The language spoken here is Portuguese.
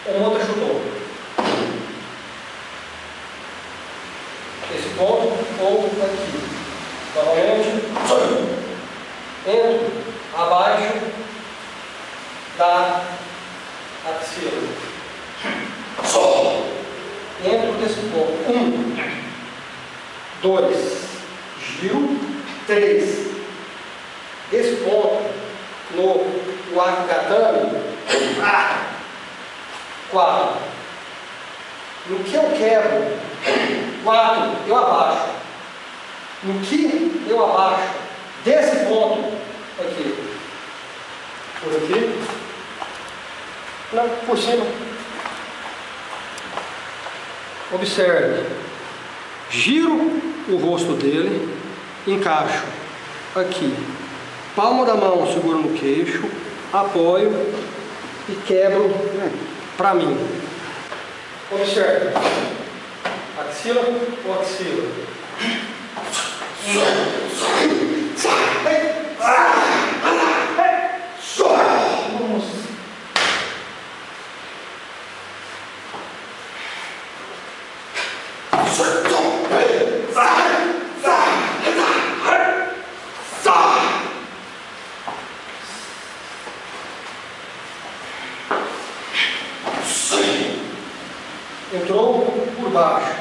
uma outra chutou. Esse ponto ou aqui. Novamente, entro abaixo da axila. Entro nesse ponto. 1, 2, giro, 3. Esse ponto no Wakagatame, 4. No que eu quebro, 4, eu abaixo. No que eu abaixo desse ponto aqui, por aqui, não, por cima. Observe, giro o rosto dele, encaixo aqui, palma da mão seguro no queixo, apoio e quebro para mim. Observe, axila ou axila. Entrou por baixo.